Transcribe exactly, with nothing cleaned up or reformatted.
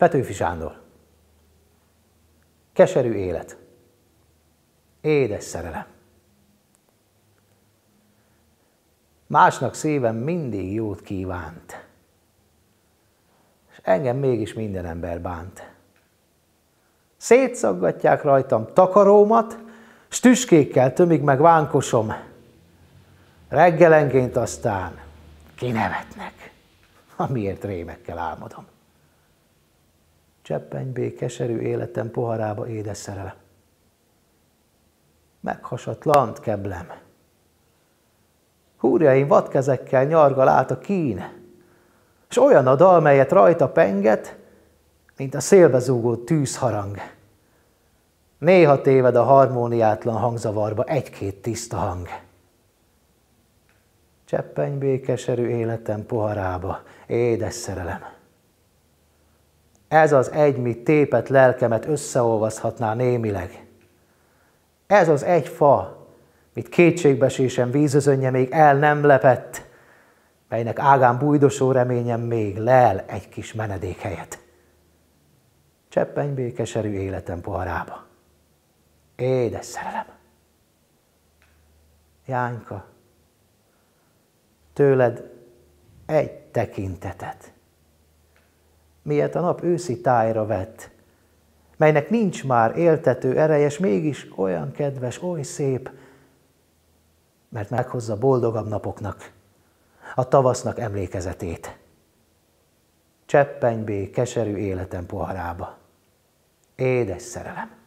Petőfi Sándor. Keserű élet. Édes szerelem. Másnak szívem mindig jót kívánt, és engem mégis minden ember bánt. Szétszaggatják rajtam takarómat, s tüskékkel tömik meg vánkosom. Reggelenként aztán kinevetnek, amiért rémekkel álmodom. Cseppenybé keserű életem poharába édes szerelem. Meghasadt lant keblem. Húrjaim vadkezekkel nyargal át a kín, s olyan a dal, melyet rajta penget, mint a szélbe zúgó tűzharang. Néha téved a harmóniátlan hangzavarba egy-két tiszta hang. Cseppenybé keserű életem poharába, édes szerelem. Ez az egy, mi tépet lelkemet összeolvaszthatná némileg. Ez az egy fa, mit kétségbeesésen vízözönnye még el nem lepett, melynek ágán bújdosó reményem még lel egy kis menedékhelyet. Cseppenybé keserű életem poharába. Édes szerelem. Jányka, tőled egy tekintetet, milyet a nap őszi tájra vett, melynek nincs már éltető ereje, s mégis olyan kedves, oly szép, mert meghozza boldogabb napoknak, a tavasznak emlékezetét. Cseppenybé keserű életem poharába. Édes szerelem.